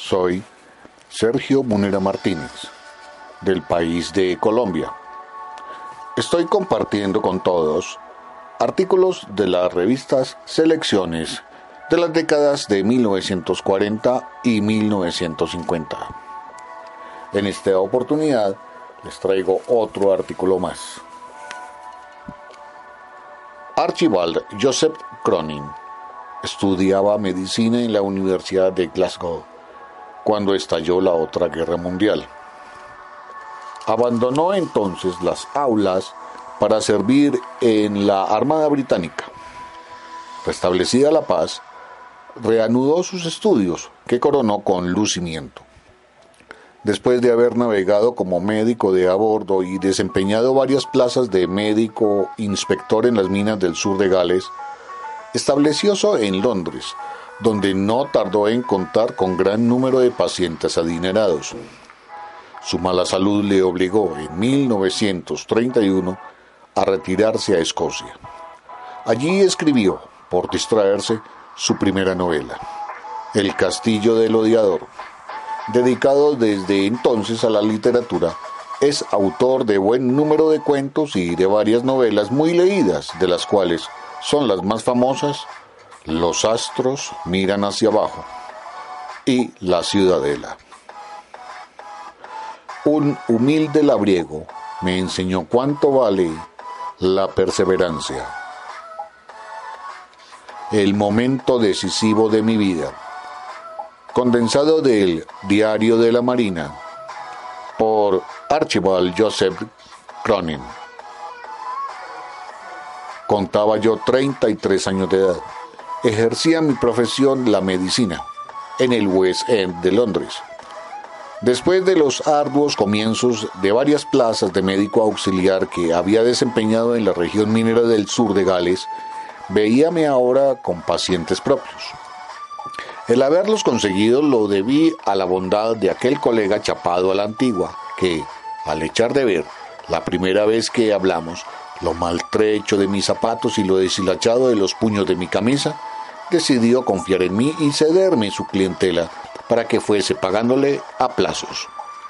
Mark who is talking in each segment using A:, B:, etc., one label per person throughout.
A: Soy Sergio Munera Martínez, del país de Colombia. Estoy compartiendo con todos artículos de las revistas Selecciones de las décadas de 1940 y 1950. En esta oportunidad les traigo otro artículo más. Archibald Joseph Cronin estudiaba medicina en la Universidad de Glasgow cuando estalló la otra guerra mundial. Abandonó entonces las aulas para servir en la Armada Británica. Restablecida la paz, reanudó sus estudios, que coronó con lucimiento. Después de haber navegado como médico de a bordo y desempeñado varias plazas de médico inspector en las minas del sur de Gales, establecióse en Londres, donde no tardó en contar con gran número de pacientes adinerados. Su mala salud le obligó en 1931 a retirarse a Escocia. Allí escribió, por distraerse, su primera novela, El Castillo del Odiador. Dedicado desde entonces a la literatura, es autor de buen número de cuentos y de varias novelas muy leídas, de las cuales son las más famosas Los astros miran hacia abajo y La Ciudadela. Un humilde labriego me enseñó cuánto vale la perseverancia. El momento decisivo de mi vida. Condensado del Diario de la Marina por Archibald Joseph Cronin. Contaba yo 33 años de edad. Ejercía mi profesión, la medicina, en el West End de Londres. Después de los arduos comienzos de varias plazas de médico auxiliar que había desempeñado en la región minera del sur de Gales, veíame ahora con pacientes propios. El haberlos conseguido lo debí a la bondad de aquel colega chapado a la antigua, que, al echar de ver, la primera vez que hablamos, lo maltrecho de mis zapatos y lo deshilachado de los puños de mi camisa, decidió confiar en mí y cederme su clientela para que fuese pagándole a plazos.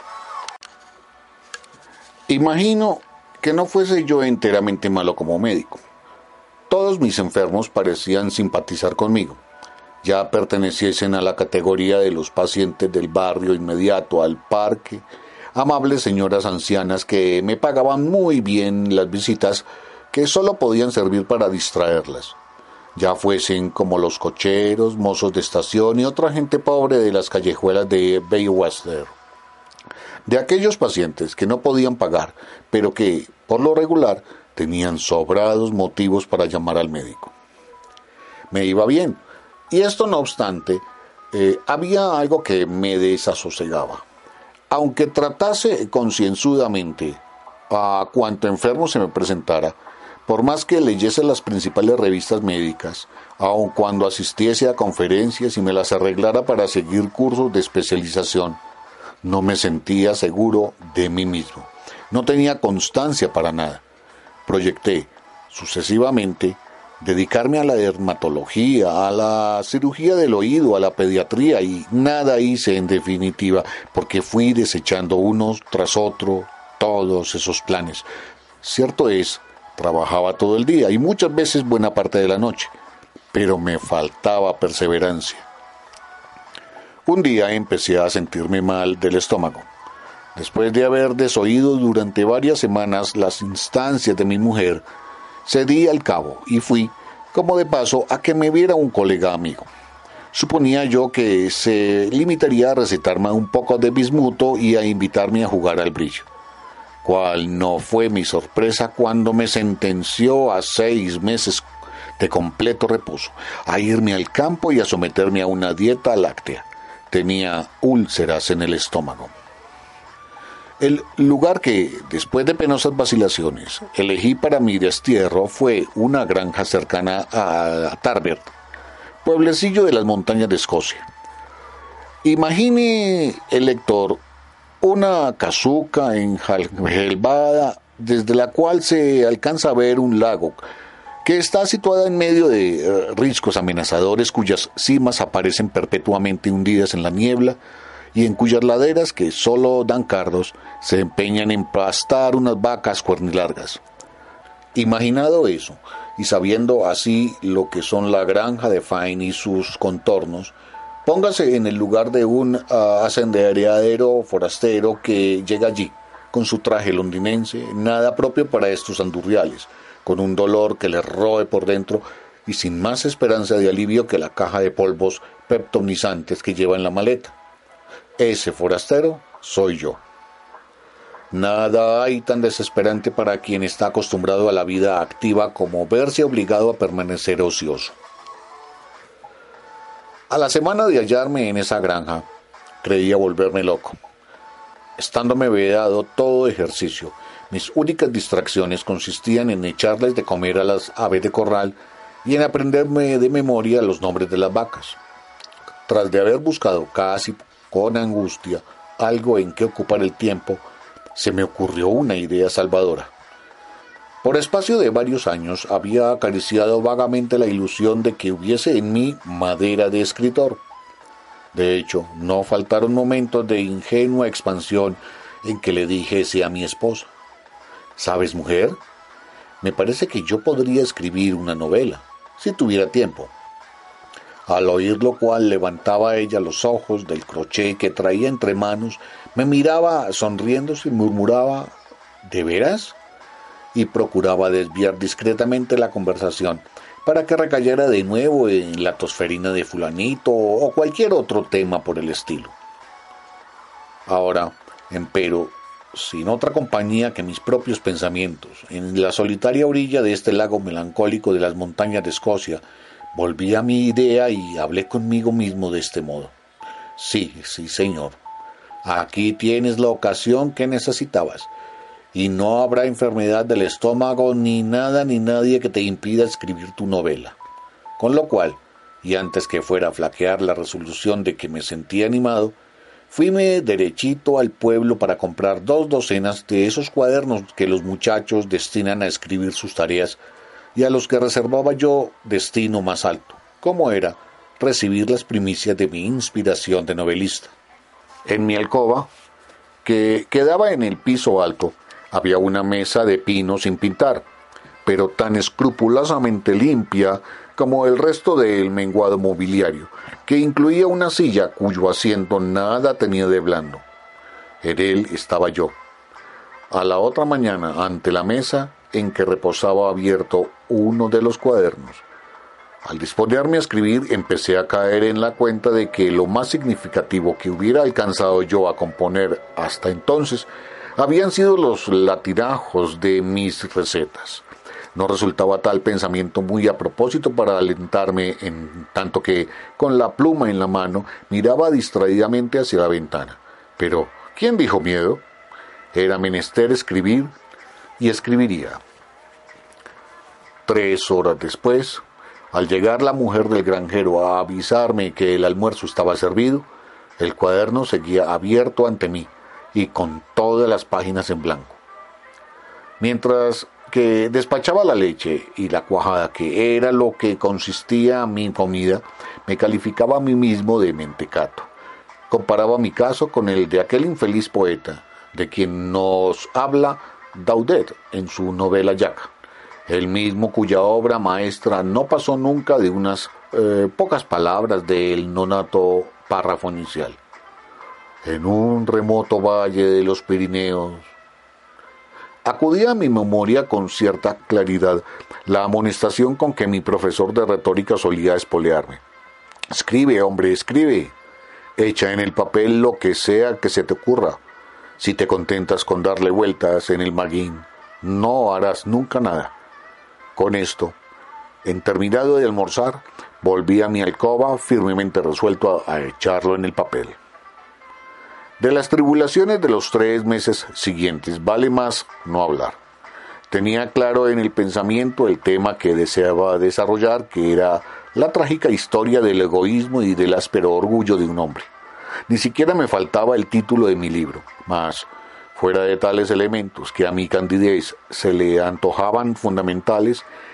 A: Imagino que no fuese yo enteramente malo como médico. Todos mis enfermos parecían simpatizar conmigo, ya perteneciesen a la categoría de los pacientes del barrio inmediato al parque, amables señoras ancianas que me pagaban muy bien las visitas que solo podían servir para distraerlas, ya fuesen como los cocheros, mozos de estación y otra gente pobre de las callejuelas de Bayswater. De aquellos pacientes que no podían pagar, pero que, por lo regular, tenían sobrados motivos para llamar al médico. Me iba bien, y esto no obstante, había algo que me desasosegaba. Aunque tratase concienzudamente a cuanto enfermo se me presentara, por más que leyese las principales revistas médicas, aun cuando asistiese a conferencias y me las arreglara para seguir cursos de especialización, no me sentía seguro de mí mismo. No tenía constancia para nada. Proyecté, sucesivamente, dedicarme a la dermatología, a la cirugía del oído, a la pediatría, y nada hice en definitiva, porque fui desechando uno tras otro todos esos planes. Cierto es, trabajaba todo el día y muchas veces buena parte de la noche, pero me faltaba perseverancia. Un día empecé a sentirme mal del estómago. Después de haber desoído durante varias semanas las instancias de mi mujer, cedí al cabo y fui, como de paso, a que me viera un colega amigo. Suponía yo que se limitaría a recetarme un poco de bismuto y a invitarme a jugar al brillo. Cuál no fue mi sorpresa cuando me sentenció a 6 meses de completo reposo, a irme al campo y a someterme a una dieta láctea. Tenía úlceras en el estómago. El lugar que, después de penosas vacilaciones, elegí para mi destierro fue una granja cercana a Tarbert, pueblecillo de las montañas de Escocia. Imagine el lector una casuca enjalbada desde la cual se alcanza a ver un lago que está situada en medio de riscos amenazadores cuyas cimas aparecen perpetuamente hundidas en la niebla y en cuyas laderas, que solo dan cardos, se empeñan en pastar unas vacas cuernilargas. Imaginado eso, y sabiendo así lo que son la granja de Fine y sus contornos, póngase en el lugar de un ascendereadero forastero que llega allí, con su traje londinense, nada propio para estos andurriales, con un dolor que le roe por dentro y sin más esperanza de alivio que la caja de polvos peptonizantes que lleva en la maleta. Ese forastero soy yo. Nada hay tan desesperante para quien está acostumbrado a la vida activa como verse obligado a permanecer ocioso. A la semana de hallarme en esa granja, creía volverme loco. Estándome vedado todo ejercicio, mis únicas distracciones consistían en echarles de comer a las aves de corral y en aprenderme de memoria los nombres de las vacas. Tras de haber buscado casi con angustia algo en que ocupar el tiempo, se me ocurrió una idea salvadora. Por espacio de varios años había acariciado vagamente la ilusión de que hubiese en mí madera de escritor. De hecho, no faltaron momentos de ingenua expansión en que le dijese a mi esposa: ¿sabes, mujer? Me parece que yo podría escribir una novela, si tuviera tiempo. Al oír lo cual levantaba ella los ojos del crochet que traía entre manos, me miraba sonriéndose y murmuraba: ¿de veras? Y procuraba desviar discretamente la conversación para que recayera de nuevo en la tosferina de fulanito o cualquier otro tema por el estilo. Ahora, empero, sin otra compañía que mis propios pensamientos, en la solitaria orilla de este lago melancólico de las montañas de Escocia, volví a mi idea y hablé conmigo mismo de este modo: sí, señor, aquí tienes la ocasión que necesitabas, y no habrá enfermedad del estómago ni nada ni nadie que te impida escribir tu novela. Con lo cual, y antes que fuera a flaquear la resolución de que me sentía animado, fuime derechito al pueblo para comprar 2 docenas de esos cuadernos que los muchachos destinan a escribir sus tareas y a los que reservaba yo destino más alto, como era recibir las primicias de mi inspiración de novelista. En mi alcoba, que quedaba en el piso alto, había una mesa de pino sin pintar, pero tan escrupulosamente limpia como el resto del menguado mobiliario, que incluía una silla cuyo asiento nada tenía de blando. En él estaba yo, a la otra mañana, ante la mesa en que reposaba abierto uno de los cuadernos. Al disponerme a escribir, empecé a caer en la cuenta de que lo más significativo que hubiera alcanzado yo a componer hasta entonces habían sido los latigajos de mis recetas. No resultaba tal pensamiento muy a propósito para alentarme, en tanto que, con la pluma en la mano, miraba distraídamente hacia la ventana. Pero, ¿quién dijo miedo? Era menester escribir, y escribiría. 3 horas después, al llegar la mujer del granjero a avisarme que el almuerzo estaba servido, el cuaderno seguía abierto ante mí y con todas las páginas en blanco. Mientras que despachaba la leche y la cuajada, que era lo que consistía mi comida, me calificaba a mí mismo de mentecato. Comparaba mi caso con el de aquel infeliz poeta, de quien nos habla Daudet en su novela Jack, el mismo cuya obra maestra no pasó nunca de unas pocas palabras del nonato párrafo inicial. En un remoto valle de los Pirineos. Acudía a mi memoria con cierta claridad la amonestación con que mi profesor de retórica solía espolearme. Escribe, hombre, escribe. Echa en el papel lo que sea que se te ocurra. Si te contentas con darle vueltas en el maguín, no harás nunca nada. Con esto, en terminado de almorzar, volví a mi alcoba firmemente resuelto a echarlo en el papel. De las tribulaciones de los 3 meses siguientes vale más no hablar. Tenía claro en el pensamiento el tema que deseaba desarrollar, que era la trágica historia del egoísmo y del áspero orgullo de un hombre. Ni siquiera me faltaba el título de mi libro, mas, fuera de tales elementos que a mi candidez se le antojaban fundamentales,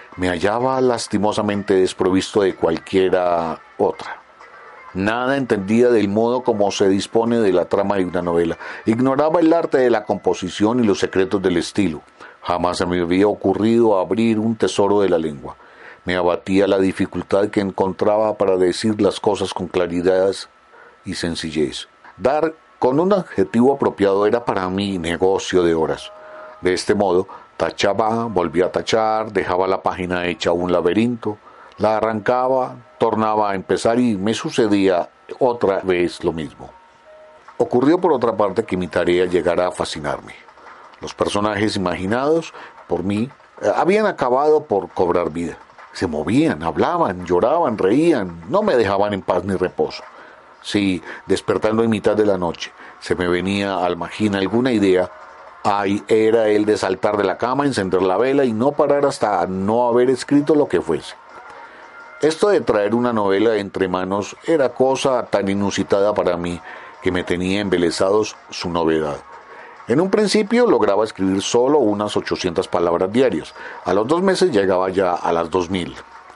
A: me hallaba lastimosamente desprovisto de cualquiera otra. Nada entendía del modo como se dispone de la trama de una novela. Ignoraba el arte de la composición y los secretos del estilo. Jamás se me había ocurrido abrir un tesoro de la lengua. Me abatía la dificultad que encontraba para decir las cosas con claridad y sencillez. Dar con un adjetivo apropiado era para mí negocio de horas. De este modo, tachaba, volvía a tachar, dejaba la página hecha un laberinto, la arrancaba, tornaba a empezar y me sucedía otra vez lo mismo. Ocurrió por otra parte que mi tarea llegara a fascinarme. Los personajes imaginados por mí habían acabado por cobrar vida. Se movían, hablaban, lloraban, reían, no me dejaban en paz ni reposo. Si, despertando en mitad de la noche, se me venía al magina alguna idea, ay, era el de saltar de la cama, encender la vela y no parar hasta no haber escrito lo que fuese. Esto de traer una novela entre manos era cosa tan inusitada para mí que me tenía embelesados su novedad. En un principio lograba escribir solo unas 800 palabras diarias. A los 2 meses llegaba ya a las 2000.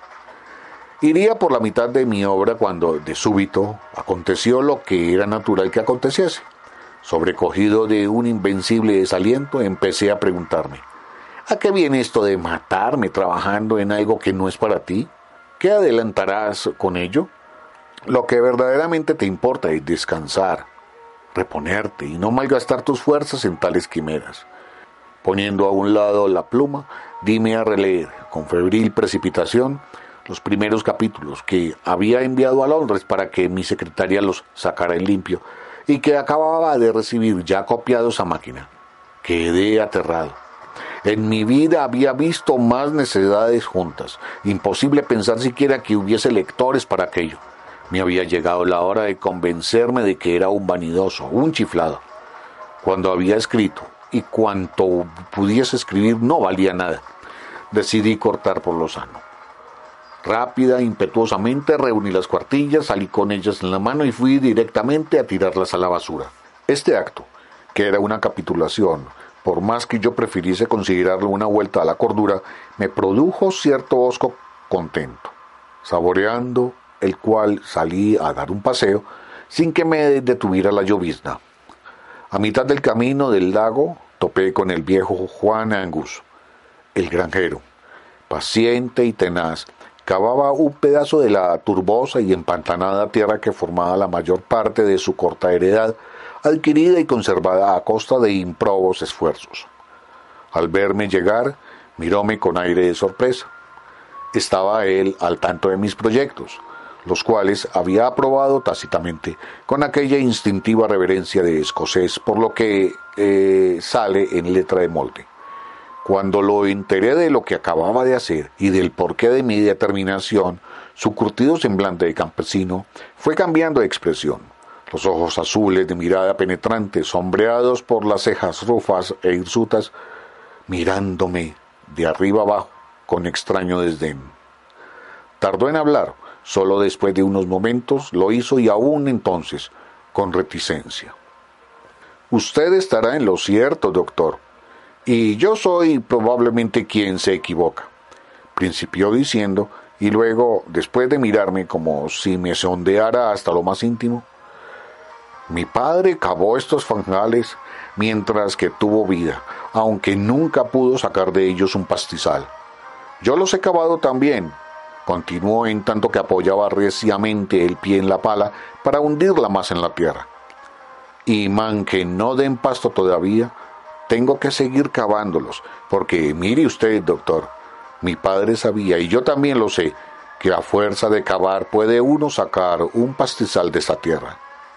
A: Iría por la mitad de mi obra cuando, de súbito, aconteció lo que era natural que aconteciese. Sobrecogido de un invencible desaliento, empecé a preguntarme, ¿a qué viene esto de matarme trabajando en algo que no es para ti? ¿Qué adelantarás con ello? Lo que verdaderamente te importa es descansar, reponerte y no malgastar tus fuerzas en tales quimeras. Poniendo a un lado la pluma, dime a releer, con febril precipitación, los primeros capítulos que había enviado a Londres para que mi secretaria los sacara en limpio y que acababa de recibir ya copiados a máquina. Quedé aterrado. En mi vida había visto más necedades juntas. Imposible pensar siquiera que hubiese lectores para aquello. Me había llegado la hora de convencerme de que era un vanidoso, un chiflado. Cuando había escrito y cuanto pudiese escribir no valía nada, decidí cortar por lo sano. Rápida, impetuosamente reuní las cuartillas, salí con ellas en la mano y fui directamente a tirarlas a la basura. Este acto, que era una capitulación, por más que yo prefiriese considerarlo una vuelta a la cordura, me produjo cierto hosco contento, saboreando el cual salí a dar un paseo sin que me detuviera la llovizna. A mitad del camino del lago topé con el viejo Juan Angus, el granjero, paciente y tenaz. Cavaba un pedazo de la turbosa y empantanada tierra que formaba la mayor parte de su corta heredad, adquirida y conservada a costa de improbos esfuerzos. Al verme llegar, miróme con aire de sorpresa. Estaba él al tanto de mis proyectos, los cuales había aprobado tácitamente, con aquella instintiva reverencia de escocés, por lo que sale en letra de molde. Cuando lo enteré de lo que acababa de hacer y del porqué de mi determinación, su curtido semblante de campesino fue cambiando de expresión. Los ojos azules de mirada penetrante, sombreados por las cejas rufas e hirsutas, mirándome de arriba abajo con extraño desdén. Tardó en hablar, solo después de unos momentos lo hizo y aún entonces con reticencia. Usted estará en lo cierto, doctor. Y yo soy probablemente quien se equivoca, principió diciendo, y luego, después de mirarme como si me sondeara hasta lo más íntimo, mi padre cavó estos fanjales mientras que tuvo vida, aunque nunca pudo sacar de ellos un pastizal. Yo los he cavado también, continuó en tanto que apoyaba reciamente el pie en la pala para hundirla más en la tierra. Y man que no den pasto todavía, tengo que seguir cavándolos, porque mire usted, doctor, mi padre sabía, y yo también lo sé, que a fuerza de cavar puede uno sacar un pastizal de esta tierra.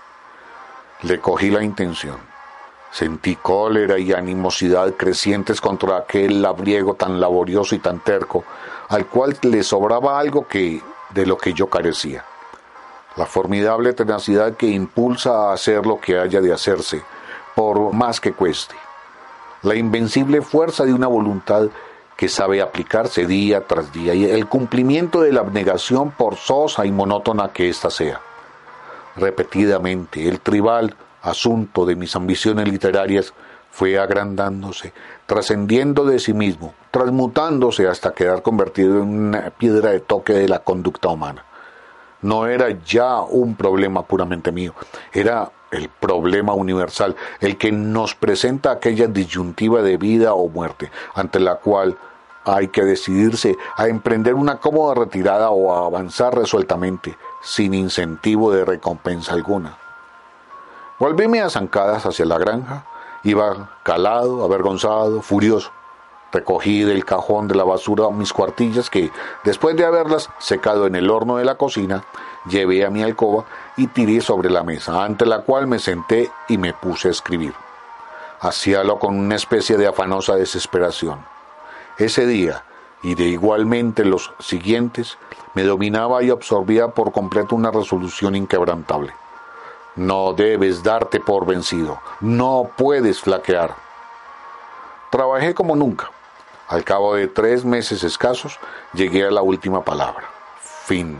A: Le cogí la intención. Sentí cólera y animosidad crecientes contra aquel labriego tan laborioso y tan terco, al cual le sobraba algo de lo que yo carecía. La formidable tenacidad que impulsa a hacer lo que haya de hacerse, por más que cueste. La invencible fuerza de una voluntad que sabe aplicarse día tras día y el cumplimiento de la abnegación forzosa y monótona que ésta sea. Repetidamente, el tribal asunto de mis ambiciones literarias fue agrandándose, trascendiendo de sí mismo, transmutándose hasta quedar convertido en una piedra de toque de la conducta humana. No era ya un problema puramente mío, era el problema universal, el que nos presenta aquella disyuntiva de vida o muerte, ante la cual hay que decidirse a emprender una cómoda retirada o a avanzar resueltamente, sin incentivo de recompensa alguna. Volvíme a zancadas hacia la granja, iba calado, avergonzado, furioso. Recogí del cajón de la basura mis cuartillas que, después de haberlas secado en el horno de la cocina, llevé a mi alcoba y tiré sobre la mesa, ante la cual me senté y me puse a escribir. Hacíalo con una especie de afanosa desesperación. Ese día, y de igualmente los siguientes, me dominaba y absorbía por completo una resolución inquebrantable. No debes darte por vencido, no puedes flaquear. Trabajé como nunca. Al cabo de 3 meses escasos, llegué a la última palabra. Fin.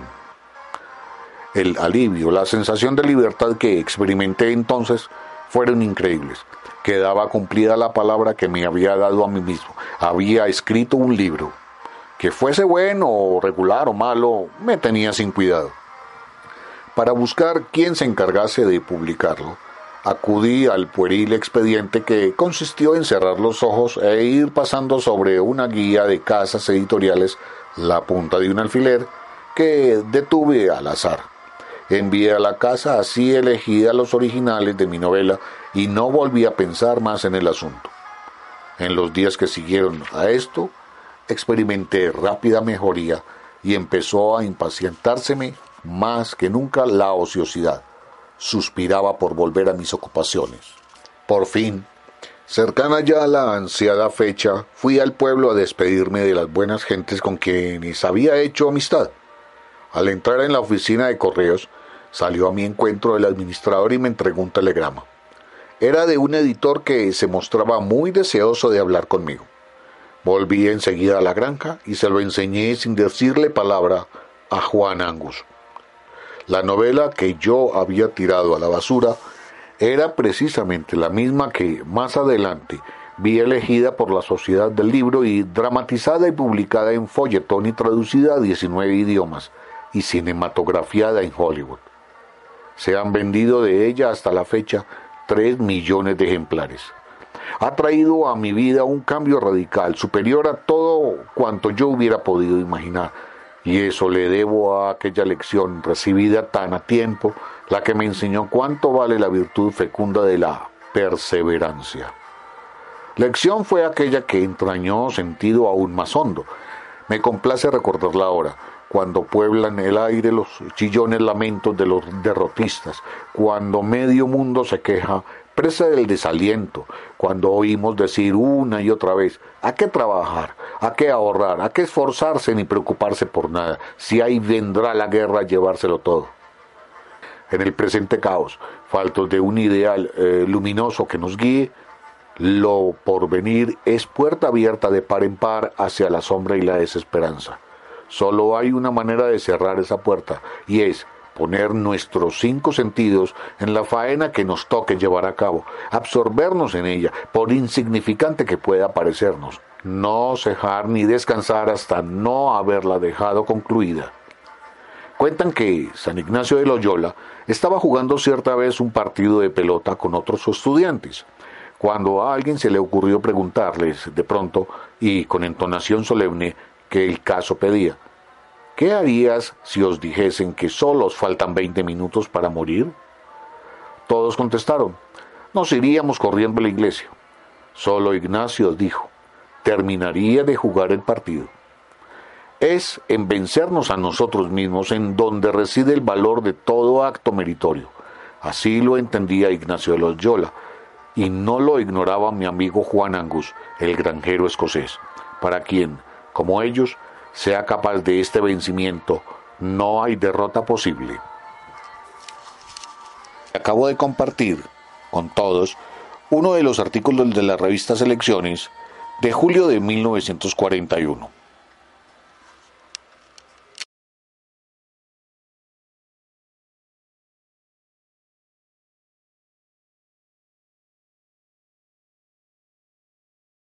A: El alivio, la sensación de libertad que experimenté entonces fueron increíbles. Quedaba cumplida la palabra que me había dado a mí mismo. Había escrito un libro. Que fuese bueno o regular o malo, me tenía sin cuidado. Para buscar quién se encargase de publicarlo, acudí al pueril expediente que consistió en cerrar los ojos e ir pasando sobre una guía de casas editoriales la punta de un alfiler que detuve al azar. Envié a la casa así elegida los originales de mi novela y no volví a pensar más en el asunto. En los días que siguieron a esto, experimenté rápida mejoría y empezó a impacientárseme más que nunca la ociosidad. Suspiraba por volver a mis ocupaciones. Por fin, cercana ya a la ansiada fecha, fui al pueblo a despedirme de las buenas gentes con quienes había hecho amistad. Al entrar en la oficina de correos, salió a mi encuentro el administrador y me entregó un telegrama. Era de un editor que se mostraba muy deseoso de hablar conmigo. Volví enseguida a la granja y se lo enseñé sin decirle palabra a Juan Angus. La novela que yo había tirado a la basura era precisamente la misma que más adelante vi elegida por la Sociedad del Libro y dramatizada y publicada en folletón y traducida a 19 idiomas y cinematografiada en Hollywood. Se han vendido de ella hasta la fecha 3 millones de ejemplares. Ha traído a mi vida un cambio radical, superior a todo cuanto yo hubiera podido imaginar, y eso le debo a aquella lección recibida tan a tiempo, la que me enseñó cuánto vale la virtud fecunda de la perseverancia. Lección fue aquella que entrañó sentido aún más hondo. Me complace recordarla ahora, cuando pueblan el aire los chillones lamentos de los derrotistas, cuando medio mundo se queja, presa del desaliento, cuando oímos decir una y otra vez, ¿a qué trabajar? ¿A qué ahorrar? ¿A qué esforzarse ni preocuparse por nada? Si ahí vendrá la guerra a llevárselo todo. En el presente caos, faltos de un ideal luminoso que nos guíe, lo porvenir es puerta abierta de par en par hacia la sombra y la desesperanza. Solo hay una manera de cerrar esa puerta, y es poner nuestros 5 sentidos en la faena que nos toque llevar a cabo, absorbernos en ella, por insignificante que pueda parecernos, no cejar ni descansar hasta no haberla dejado concluida. Cuentan que San Ignacio de Loyola estaba jugando cierta vez un partido de pelota con otros estudiantes, cuando a alguien se le ocurrió preguntarles de pronto y con entonación solemne que el caso pedía: ¿qué harías si os dijesen que solo os faltan 20 minutos para morir? Todos contestaron: nos iríamos corriendo a la iglesia. Solo Ignacio dijo: terminaría de jugar el partido. Es en vencernos a nosotros mismos en donde reside el valor de todo acto meritorio. Así lo entendía Ignacio de Loyola, y no lo ignoraba mi amigo Juan Angus, el granjero escocés, para quien, como ellos, sea capaz de este vencimiento, no hay derrota posible. Acabo de compartir con todos uno de los artículos de la revista Selecciones de julio de 1941.